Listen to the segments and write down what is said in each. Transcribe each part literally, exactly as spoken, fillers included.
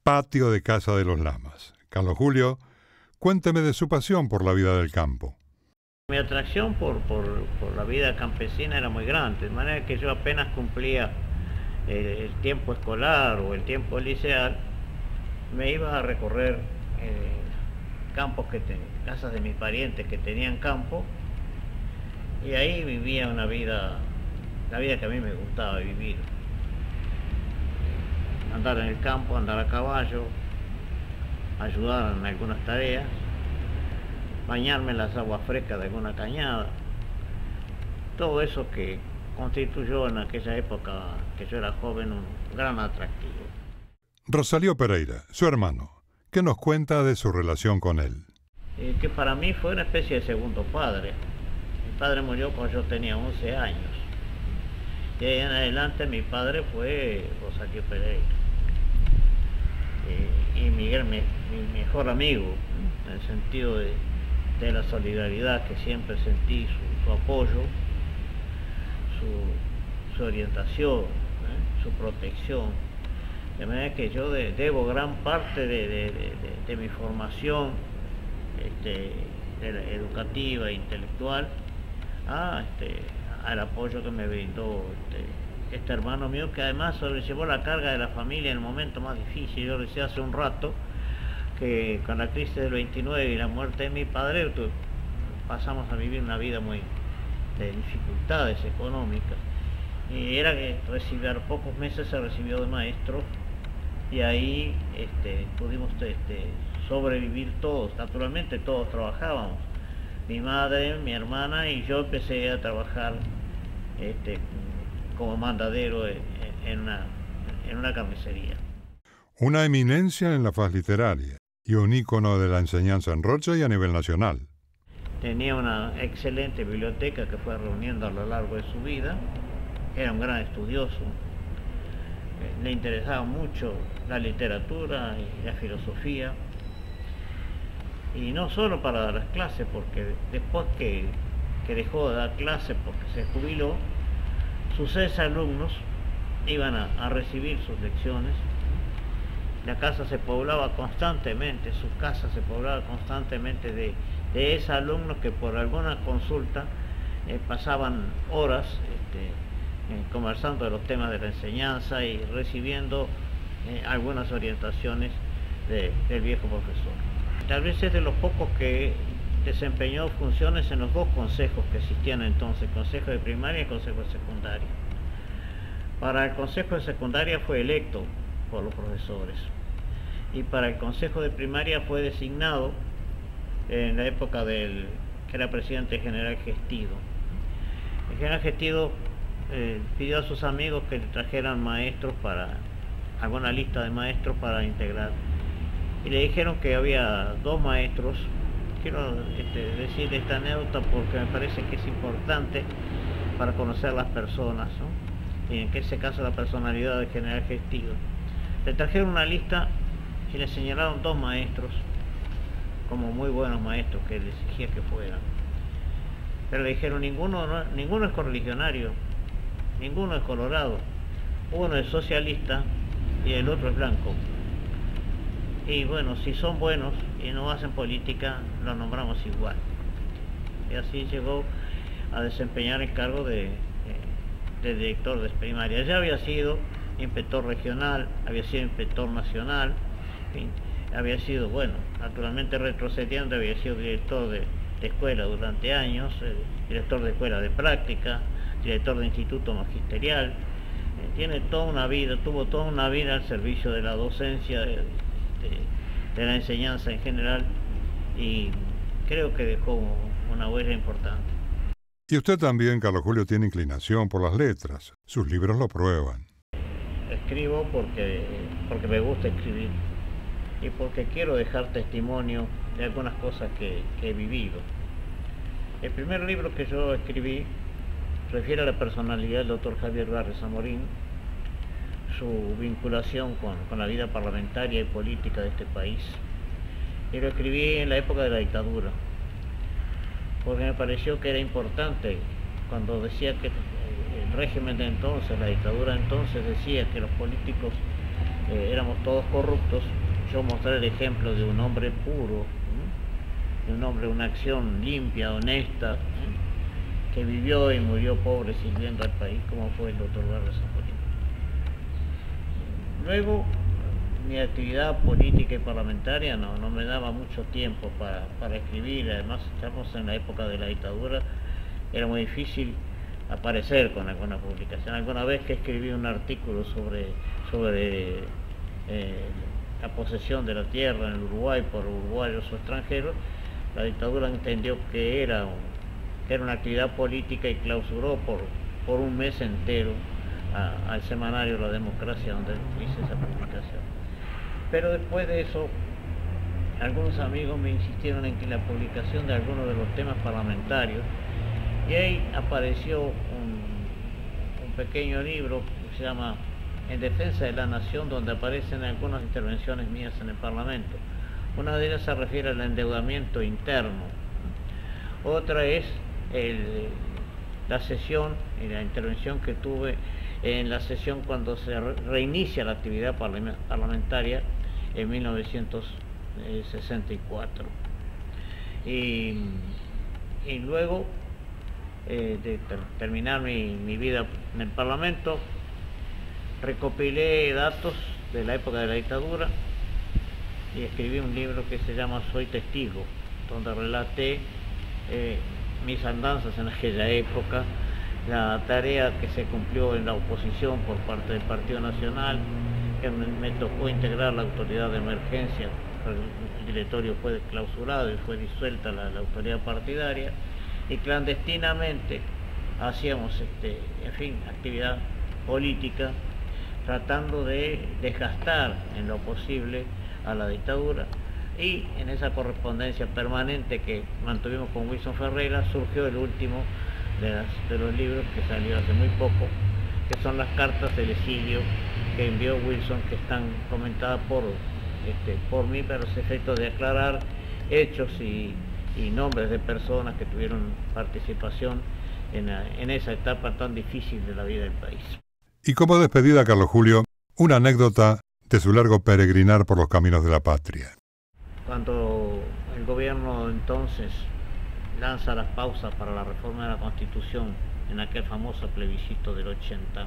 Patio de Casa de los Lamas. Carlos Julio, cuénteme de su pasión por la vida del campo. Mi atracción por, por, por la vida campesina era muy grande, de manera que yo apenas cumplía eh, el tiempo escolar o el tiempo liceal, me iba a recorrer eh, campos que ten, casas de mis parientes que tenían campo, y ahí vivía una vida, la vida que a mí me gustaba vivir. Andar en el campo, andar a caballo, ayudar en algunas tareas, bañarme en las aguas frescas de alguna cañada, todo eso que constituyó en aquella época que yo era joven un gran atractivo. Rosalío Pereira, su hermano, ¿qué nos cuenta de su relación con él? Eh, que para mí fue una especie de segundo padre. Mi padre murió cuando yo tenía once años. De ahí en adelante mi padre fue Rosalío Pereira. Eh, y Miguel, mi, mi mejor amigo, en el sentido de, de la solidaridad que siempre sentí, su, su apoyo, su, su orientación, ¿eh? su protección. De manera que yo de, debo gran parte de, de, de, de mi formación este, de la educativa e intelectual a, este, al apoyo que me brindó este, este hermano mío, que además sobrellevó la carga de la familia en el momento más difícil. Yo decía hace un rato que con la crisis del veintinueve y la muerte de mi padre pasamos a vivir una vida muy de dificultades económicas, y era que recibía, a los pocos meses se recibió de maestro, y ahí este, pudimos este, sobrevivir todos. Naturalmente todos trabajábamos, mi madre, mi hermana y yo. Empecé a trabajar este, como mandadero en, en, una, en una carnicería. Una eminencia en la faz literaria y un ícono de la enseñanza en Rocha y a nivel nacional. Tenía una excelente biblioteca que fue reuniendo a lo largo de su vida. Era un gran estudioso. Le interesaba mucho la literatura y la filosofía. Y no solo para dar las clases, porque después que, que dejó de dar clases porque se jubiló, sus seis alumnos iban a, a recibir sus lecciones. La casa se poblaba constantemente, su casa se poblaba constantemente de, de esos alumnos que por alguna consulta eh, pasaban horas este, eh, conversando de los temas de la enseñanza y recibiendo eh, algunas orientaciones de, del viejo profesor. Tal vez es de los pocos que desempeñó funciones en los dos consejos que existían entonces, consejo de primaria y consejo de secundaria. Para el consejo de secundaria fue electo por los profesores, y para el consejo de primaria fue designado en la época del que era presidente general Gestido. El general Gestido eh, pidió a sus amigos que le trajeran maestros, para alguna lista de maestros para integrar, y le dijeron que había dos maestros. Quiero este, decir esta anécdota porque me parece que es importante para conocer las personas, ¿no? Y en ese caso la personalidad del general Gestido. Le trajeron una lista y le señalaron dos maestros como muy buenos maestros que él exigía que fueran. Pero le dijeron, ninguno, no, ninguno es correligionario, ninguno es colorado, uno es socialista y el otro es blanco. Y bueno, si son buenos y no hacen política, los nombramos igual. Y así llegó a desempeñar el cargo de, de director de primaria. Ya había sido inspector regional, había sido inspector nacional, en fin, había sido, bueno, naturalmente retrocediendo, había sido director de, de escuela durante años, eh, director de escuela de práctica, director de instituto magisterial. Eh, tiene toda una vida, tuvo toda una vida al servicio de la docencia, de, de, de la enseñanza en general, y creo que dejó una huella importante. Y usted también, Carlos Julio, tiene inclinación por las letras. Sus libros lo prueban. Escribo porque, porque me gusta escribir y porque quiero dejar testimonio de algunas cosas que, que he vivido. El primer libro que yo escribí refiere a la personalidad del doctor Javier Barrios Amorín, su vinculación con, con la vida parlamentaria y política de este país. Y lo escribí en la época de la dictadura, porque me pareció que era importante, cuando decía que el régimen de entonces, la dictadura de entonces, decía que los políticos eh, éramos todos corruptos, yo mostré el ejemplo de un hombre puro, ¿sí? De un hombre, una acción limpia, honesta, ¿sí? Que vivió y murió pobre sirviendo al país, como fue el doctor Vargas Zamporini. Luego, mi actividad política y parlamentaria no, no me daba mucho tiempo para, para escribir, además estamos en la época de la dictadura, era muy difícil aparecer con alguna publicación. Alguna vez que escribí un artículo sobre, sobre eh, la posesión de la tierra en el Uruguay por uruguayos o extranjeros, la dictadura entendió que era, un, que era una actividad política y clausuró por, por un mes entero a, al semanario La Democracia, donde hice esa publicación. Pero después de eso, algunos amigos me insistieron en que la publicación de algunos de los temas parlamentarios, y ahí apareció un, un pequeño libro que se llama En Defensa de la Nación, donde aparecen algunas intervenciones mías en el Parlamento. Una de ellas se refiere al endeudamiento interno. Otra es el, la sesión y la intervención que tuve en la sesión cuando se reinicia la actividad parlamentaria en mil novecientos sesenta y cuatro. Y, y luego eh, de ter terminar mi, mi vida en el Parlamento, recopilé datos de la época de la dictadura y escribí un libro que se llama Soy Testigo, donde relaté eh, mis andanzas en aquella época, la tarea que se cumplió en la oposición por parte del Partido Nacional, que me, me tocó integrar la autoridad de emergencia. El directorio fue clausurado y fue disuelta la, la autoridad partidaria, y clandestinamente hacíamos, este, en fin, actividad política, tratando de desgastar en lo posible a la dictadura. Y en esa correspondencia permanente que mantuvimos con Wilson Ferreira surgió el último de, las, de los libros que salió hace muy poco, que son las cartas del exilio que envió Wilson, que están comentadas por, este, por mí, para los efectos de aclarar hechos y, y nombres de personas que tuvieron participación en, en esa etapa tan difícil de la vida del país. Y como despedida, Carlos Julio, una anécdota de su largo peregrinar por los caminos de la patria. Cuando el gobierno entonces lanza las pausas para la reforma de la Constitución en aquel famoso plebiscito del ochenta,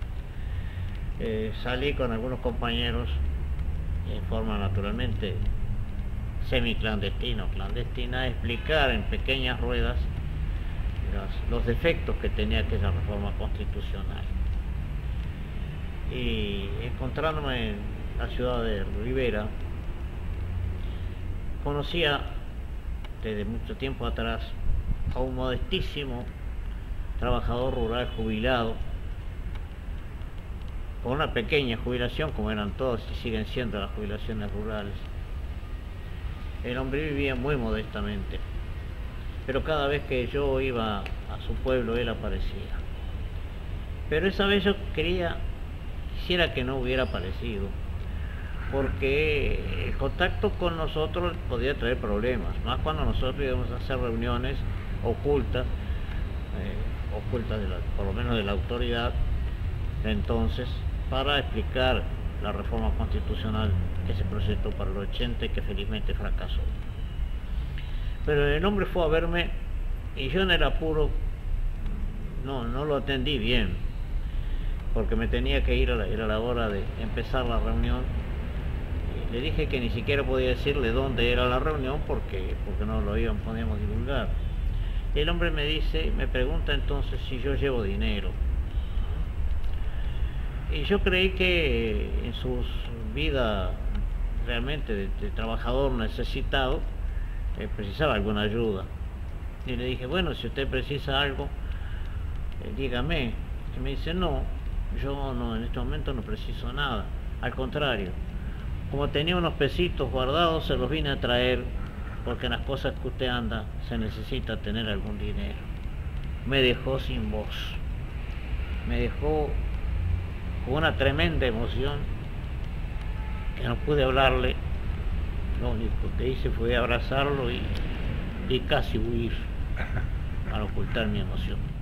eh, salí con algunos compañeros en forma naturalmente semiclandestina o clandestina a explicar en pequeñas ruedas los, los defectos que tenía aquella reforma constitucional. Y encontrándome en la ciudad de Rivera, conocía desde mucho tiempo atrás a un modestísimo trabajador rural jubilado, con una pequeña jubilación, como eran todas y siguen siendo las jubilaciones rurales. El hombre vivía muy modestamente, pero cada vez que yo iba a su pueblo él aparecía. Pero esa vez yo quería, quisiera que no hubiera aparecido, porque el contacto con nosotros podía traer problemas, más cuando nosotros íbamos a hacer reuniones ocultas, eh, ocultas de la, por lo menos de la autoridad de entonces, para explicar la reforma constitucional que se proyectó para el ochenta y que felizmente fracasó. Pero el hombre fue a verme y yo en el apuro no, no lo atendí bien, porque me tenía que ir a la, era la hora de empezar la reunión. Le dije que ni siquiera podía decirle dónde era la reunión porque, porque no lo íbamos, podíamos divulgar. El hombre me dice, me pregunta entonces si yo llevo dinero. Y yo creí que en su vida realmente de, de trabajador necesitado eh, precisaba alguna ayuda. Y le dije, bueno, si usted precisa algo, eh, dígame. Y me dice, no, yo no, en este momento no preciso nada. Al contrario, como tenía unos pesitos guardados, se los vine a traer, porque en las cosas que usted anda se necesita tener algún dinero. Me dejó sin voz, me dejó con una tremenda emoción, que no pude hablarle. Lo único que hice fue abrazarlo y, y casi huir para ocultar mi emoción.